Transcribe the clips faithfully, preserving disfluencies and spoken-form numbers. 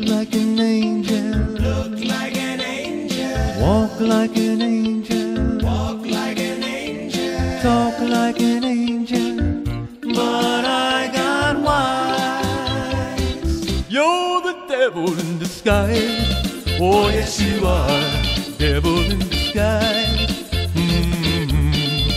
like an angel. Look like an angel. Walk like an angel. Walk like an angel. Talk like an angel. But I got wise. You're the devil in disguise. Oh yes you are, devil in disguise. Mm-hmm.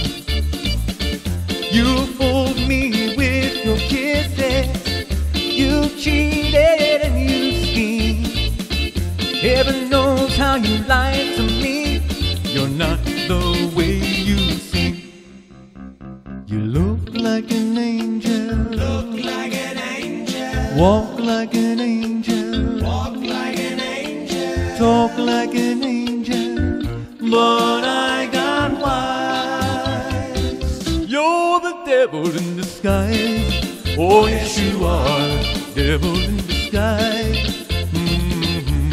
You fooled me with your kisses. You cheated and you schemed. Heaven knows how you lied to me. You're not the way you seem. You look like an angel. Look like an angel. Walk like an angel. Walk like an angel. Talk like an angel. But I got wise. You're the devil in disguise. Oh yes you are, devil in disguise. Mm-hmm.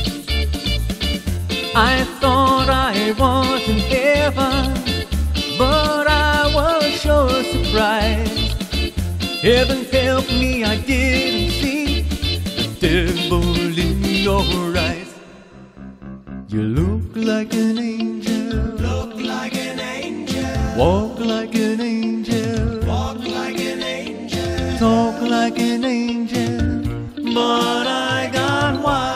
I thought I was in heaven, but I was sure surprised. Heaven help me, I didn't see the devil in your eyes. You look like an angel. Look like an angel. Walk like an angel. Walk like an angel. Talk like an angel. But I got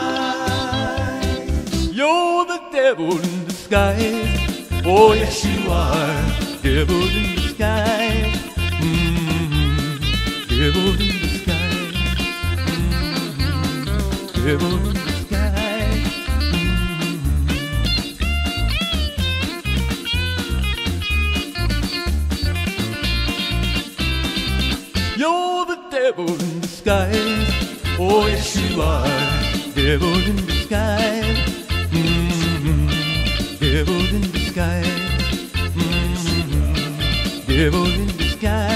wise. You're the devil in disguise. Oh yes you are, devil in disguise. Mm-hmm. Devil in disguise. Mm-hmm. Devil in disguise. You're the devil in disguise. Oh yes you are, devil in disguise. Mm-hmm. Devil in disguise. Mm-hmm. Devil in disguise.